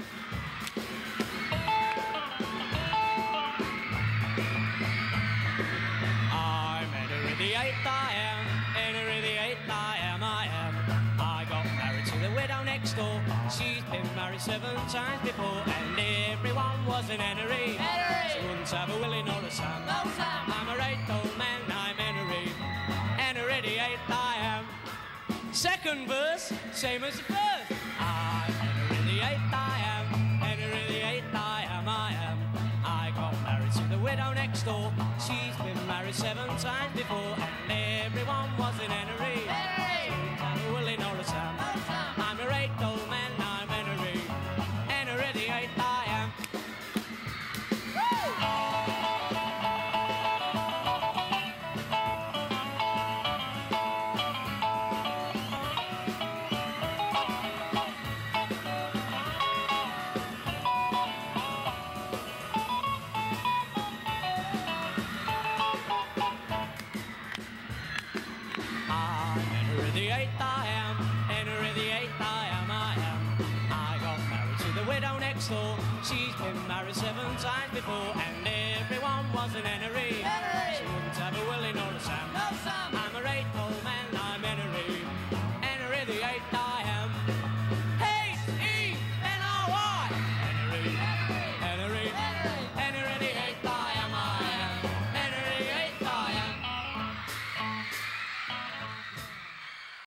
I'm Henery the Eighth, I am. Henery the Eighth, I am. I got married to the widow next door. She's been married 7 times before, and everyone was an Enery. She wouldn't have a Willie nor a Sam. No Sam. I'm a right old man, I'm Henery. Henery the Eighth, I am. Second verse, same as the first. I'm Henery the Eighth, I am. Henery the Eighth, I am. I got married to the widow next door. She's been married 7 times before, and everyone was an Enery. I'm Willie nor a Sam. I'm a right old man, I'm Henery. Henery the Eighth, I am. The Eighth I am, Henery the Eighth I am. I got married to the widow next door. She's been married 7 times before, and everyone was an Enery.